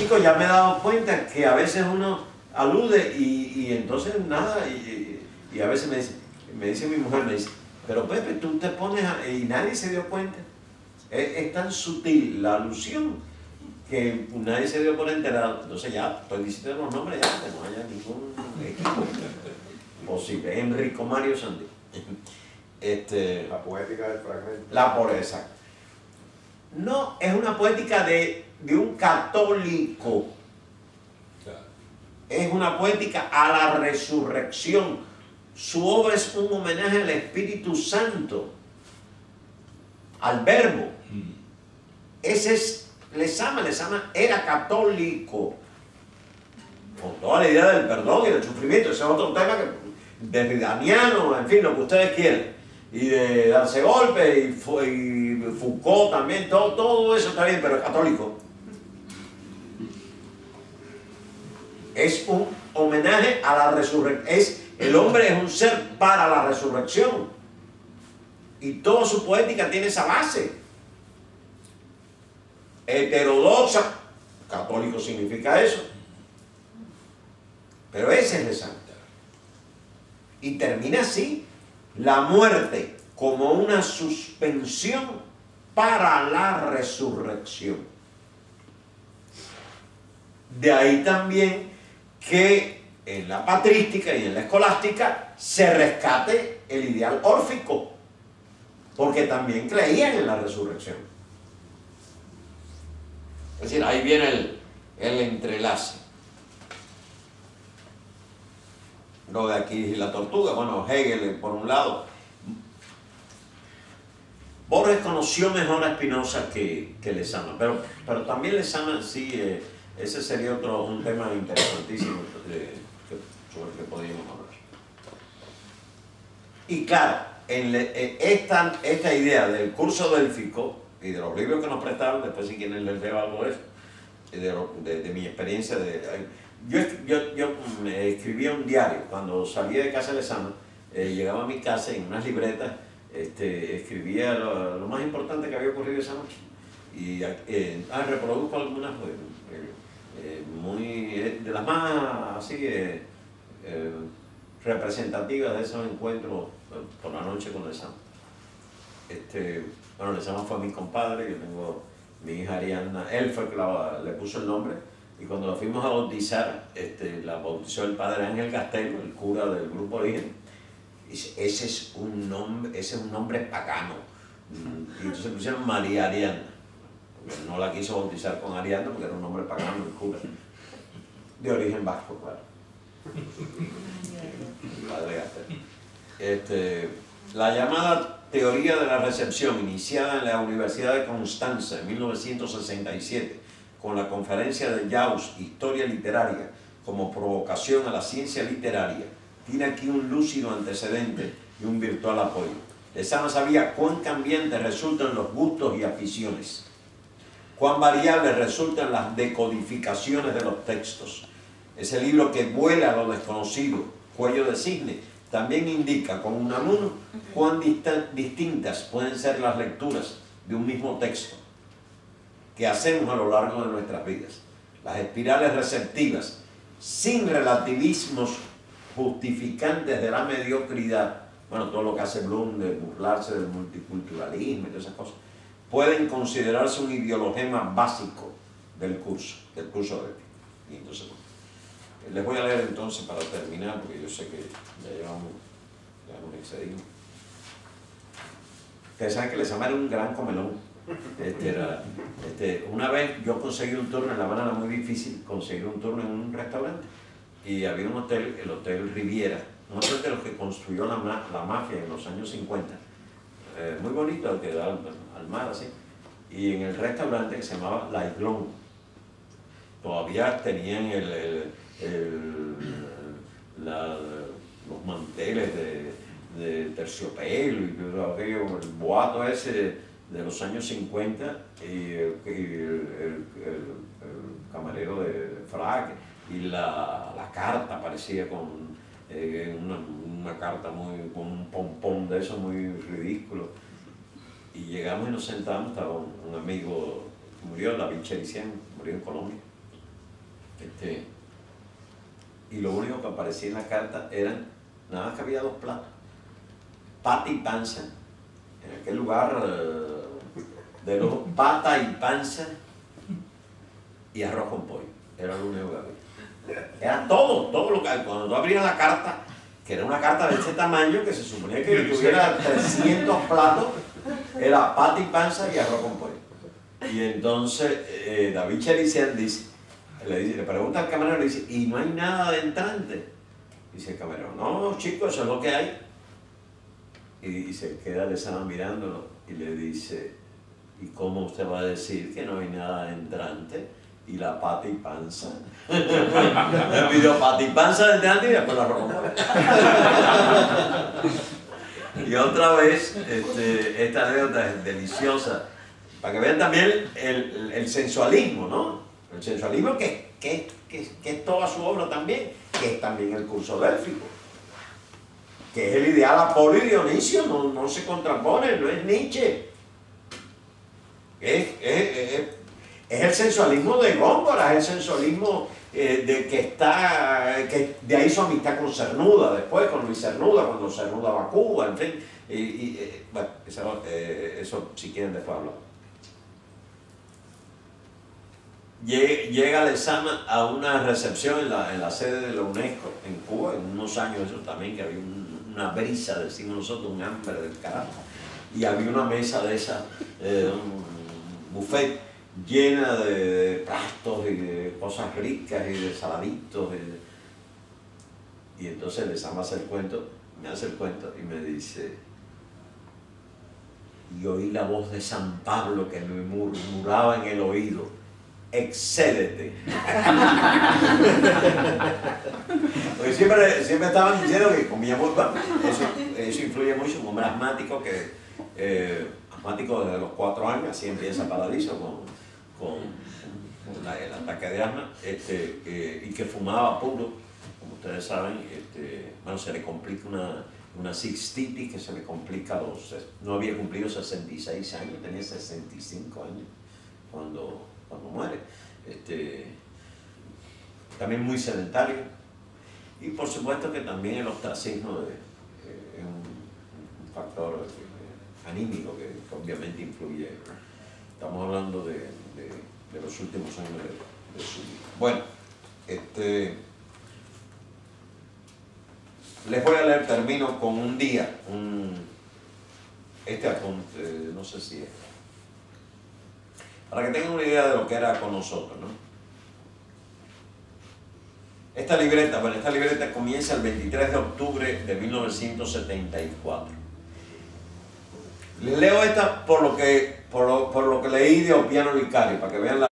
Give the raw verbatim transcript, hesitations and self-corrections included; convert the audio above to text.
chicos, ya me he dado cuenta que a veces uno alude y, y entonces nada, y, y a veces me dice, me dice mi mujer, me dice, pero Pepe, tú te pones a, y nadie se dio cuenta. Es, es tan sutil la alusión que nadie se dio por enterado. Entonces ya estoy diciendo los nombres, ya que no haya ningún equipo posible. Enrico Mario Sandí. Este, la poética del fragmento. La pobreza. No, es una poética de, de un católico. Es una poética a la resurrección. Su obra es un homenaje al Espíritu Santo, al Verbo. Ese es Lezama. Lezama era católico, con toda la idea del perdón y del sufrimiento. Ese es otro tema que, derridaniano, en fin, lo que ustedes quieran, y de darse golpes, y, y Foucault también, todo, todo eso está bien, pero es católico. Es un homenaje a la resurrección. Es, el hombre es un ser para la resurrección. Y toda su poética tiene esa base. Heterodoxa, católico significa eso. Pero ese es el santo. Y termina así, la muerte como una suspensión para la resurrección. De ahí también que en la patrística y en la escolástica se rescate el ideal órfico, porque también creían en la resurrección. Es decir, ahí viene el, el entrelace. Lo de aquí y la tortuga, bueno, Hegel por un lado. Borges conoció mejor a Spinoza que, que Lezama, pero, pero también Lezama sí, eh, ese sería otro, un tema interesantísimo eh, que, sobre el que podríamos hablar. Y claro, en le, eh, esta, esta idea del curso délfico y de los libros que nos prestaron, después si quieren les leo algo de eso, de, de, de mi experiencia de... Yo, yo, yo me escribía un diario cuando salía de casa de Lezama, eh, llegaba a mi casa y en unas libretas este, escribía lo, lo más importante que había ocurrido esa noche. Y eh, ah, reproduzco algunas pues, eh, eh, muy, eh, de las más así eh, eh, representativas de esos encuentros eh, por la noche con Lezama. Este, bueno, Lezama fue mi compadre, yo tengo mi hija Ariadna, él fue que la, le puso el nombre. Y cuando la fuimos a bautizar, este, la bautizó el padre Ángel Castelo, el cura del Grupo Origen. Y dice, ese es un nombre, ese es un nombre pagano. Y entonces pusieron María Ariadna. Porque no la quiso bautizar con Ariadna porque era un nombre pagano, el cura. De origen vasco, claro. El padre Castelo. Este, la llamada teoría de la recepción, iniciada en la Universidad de Constanza en mil novecientos sesenta y siete, con la conferencia de Jauss, Historia Literaria, como provocación a la ciencia literaria, tiene aquí un lúcido antecedente y un virtual apoyo. Lezama sabía cuán cambiantes resultan los gustos y aficiones, cuán variables resultan las decodificaciones de los textos. Ese libro que vuela a lo desconocido, Cuello de Cisne, también indica con Unamuno cuán distintas pueden ser las lecturas de un mismo texto que hacemos a lo largo de nuestras vidas. Las espirales receptivas, sin relativismos justificantes de la mediocridad, bueno, todo lo que hace Bloom de burlarse del multiculturalismo y todas esas cosas, pueden considerarse un ideologema básico del curso, del curso de y entonces, bueno, les voy a leer entonces para terminar, porque yo sé que ya llevamos, ya nos excedimos. Ustedes saben que Lezama era un gran comelón. Este era, este, una vez yo conseguí un turno en La Habana, era muy difícil conseguir un turno en un restaurante, y había un hotel, el Hotel Riviera, un hotel de los que construyó la, la mafia en los años cincuenta, eh, muy bonito, que da al, al mar así, y en el restaurante que se llamaba La Iglón, todavía tenían el, el, el, la, los manteles de, de terciopelo y todo aquello, el boato ese de los años cincuenta, y, el, y el, el, el, el camarero de frac, y la, la carta parecía con eh, una, una carta muy, con un pompón de eso muy ridículo. Y llegamos y nos sentamos, estaba un, un amigo que murió, David Cherician, murió en Colombia, Este, y lo único que aparecía en la carta eran, nada más que había dos platos, pata y panza, en aquel lugar uh, de los pata y panza y arroz con pollo, era lo único que había. Era todo, todo lo que, cuando tú abrías la carta, que era una carta de este tamaño, que se suponía que tuviera trescientos platos, era pata y panza y arroz con pollo. Y entonces eh, David Chelician dice, le, dice, le pregunta al camarero, le dice, ¿y no hay nada de entrante? Dice el camarero, no, chicos, eso es lo que hay. Y, y se queda, le estaban mirándolo y le dice, ¿y cómo usted va a decir que no hay nada de entrante? Y la pata y panza. Le pidió pata y panza de entrante y después la ropa. Y otra vez, este, esta anécdota es deliciosa, para que vean también el, el, el sensualismo, ¿no? El sensualismo que, que, que, que es toda su obra también, que es también el curso délfico, que es el ideal Apolo y Dionisio, no, no se contrapone, no es Nietzsche. Es, es, es, es el sensualismo de Góngora, es el sensualismo eh, de que está, que de ahí su amistad con Cernuda, después con Luis Cernuda, cuando Cernuda va a Cuba, en fin. Y, y, eh, bueno, eso, eh, eso si quieren después hablar. Llega Lezama a una recepción en la, en la sede de la UNESCO en Cuba, en unos años eso también, que había un, una brisa, decimos nosotros, un hambre del carajo, y había una mesa de esa, eh, un buffet llena de, de platos y de cosas ricas y de saladitos, y, y entonces Lezama hace el cuento, me hace el cuento y me dice, y oí la voz de San Pablo que me murmuraba en el oído, excédete. Porque siempre, siempre estaban diciendo que comía muy bueno. Eso, eso influye mucho, un hombre asmático que eh, asmático desde los cuatro años, así empieza Paradiso con, con, con la, el ataque de asma, este, eh, y que fumaba puro, como ustedes saben, este, bueno, se le complica una, una cistitis que se le complica a los, no había cumplido sesenta y seis años, tenía sesenta y cinco años cuando cuando muere, este, también muy sedentario, y por supuesto que también el ostracismo de, eh, es un, un factor eh, anímico que, que obviamente influye. Estamos hablando de, de, de los últimos años de, de su vida. Bueno, este, les voy a leer, termino con un día, un, este apunte, no sé si es, para que tengan una idea de lo que era con nosotros, ¿no? Esta libreta, bueno, esta libreta comienza el veintitrés de octubre de mil novecientos setenta y cuatro. Les leo esta por lo que, por lo, por lo que leí de Oppiano Vicario, para que vean la